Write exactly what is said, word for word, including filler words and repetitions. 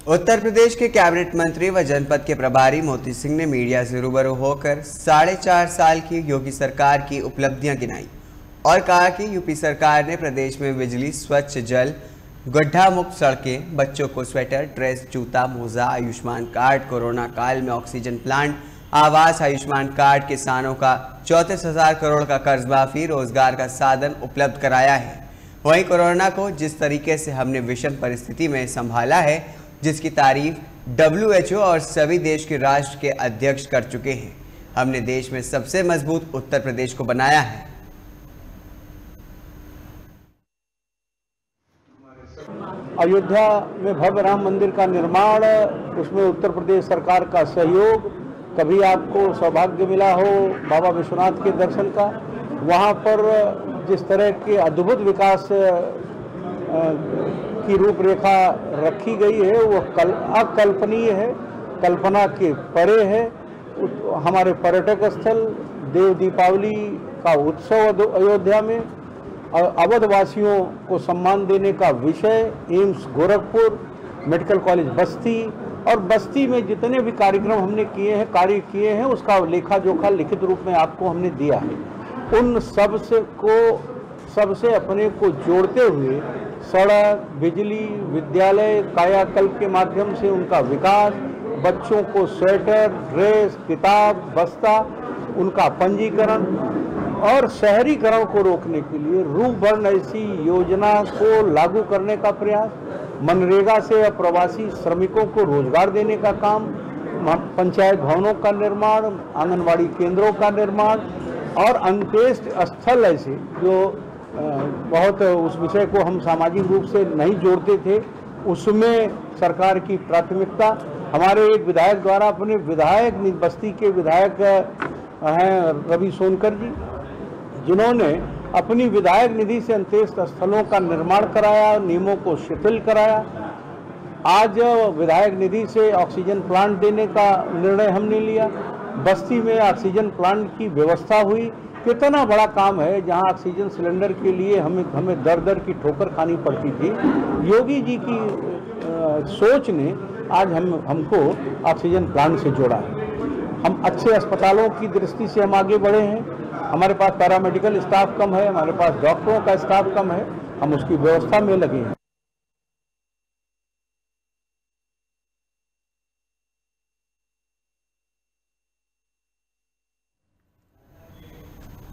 उत्तर प्रदेश के कैबिनेट मंत्री व जनपद के प्रभारी मोती सिंह ने मीडिया से रूबरू होकर साढ़े चार साल की योगी सरकार की उपलब्धियां गिनाई और कहा कि यूपी सरकार ने प्रदेश में बिजली, स्वच्छ जल, गड्ढा मुक्त सड़कें, बच्चों को स्वेटर, ड्रेस, जूता, मोजा, आयुष्मान कार्ड, कोरोना काल में ऑक्सीजन प्लांट, आवास, आयुष्मान कार्ड, किसानों का चौंतीस हजार करोड़ का कर्ज माफी, रोजगार का साधन उपलब्ध कराया है। वहीं कोरोना को जिस तरीके से हमने विषम परिस्थिति में संभाला है, जिसकी तारीफ डब्ल्यू एच ओ और सभी देश के राष्ट्र के अध्यक्ष कर चुके हैं, हमने देश में सबसे मजबूत उत्तर प्रदेश को बनाया है। अयोध्या में भव्य राम मंदिर का निर्माण, उसमें उत्तर प्रदेश सरकार का सहयोग, कभी आपको सौभाग्य मिला हो बाबा विश्वनाथ के दर्शन का, वहाँ पर जिस तरह के अद्भुत विकास की रूपरेखा रखी गई है वो कल अकल्पनीय है, कल्पना के परे है। हमारे पर्यटक स्थल देव दीपावली का उत्सव अयोध्या में, अवधवासियों को सम्मान देने का विषय, एम्स गोरखपुर, मेडिकल कॉलेज बस्ती, और बस्ती में जितने भी कार्यक्रम हमने किए हैं कार्य किए हैं उसका लेखा जोखा लिखित रूप में आपको हमने दिया है। उन सब से को सबसे अपने को जोड़ते हुए सड़क, बिजली, विद्यालय, कायाकल्प के माध्यम से उनका विकास, बच्चों को स्वेटर, ड्रेस, किताब, बस्ता, उनका पंजीकरण और शहरीकरण को रोकने के लिए रूपबर्न ऐसी योजना को लागू करने का प्रयास, मनरेगा से अप्रवासी श्रमिकों को रोजगार देने का काम, पंचायत भवनों का निर्माण, आंगनवाड़ी केंद्रों का निर्माण और अंत्येष्टि स्थल ऐसे जो बहुत उस विषय को हम सामाजिक रूप से नहीं जोड़ते थे, उसमें सरकार की प्राथमिकता। हमारे एक विधायक द्वारा, अपने विधायक बस्ती के विधायक हैं रवि सोनकर जी, जिन्होंने अपनी विधायक निधि से अंत्येष्टि स्थलों का निर्माण कराया, नियमों को शिथिल कराया। आज विधायक निधि से ऑक्सीजन प्लांट देने का निर्णय हमने लिया, बस्ती में ऑक्सीजन प्लांट की व्यवस्था हुई। कितना बड़ा काम है, जहां ऑक्सीजन सिलेंडर के लिए हमें हमें दर दर की ठोकर खानी पड़ती थी। योगी जी की आ, सोच ने आज हम हमको ऑक्सीजन प्लांट से जोड़ा है। हम अच्छे अस्पतालों की दृष्टि से हम आगे बढ़े हैं। हमारे पास पैरामेडिकल स्टाफ कम है, हमारे पास डॉक्टरों का स्टाफ कम है, हम उसकी व्यवस्था में लगे हैं।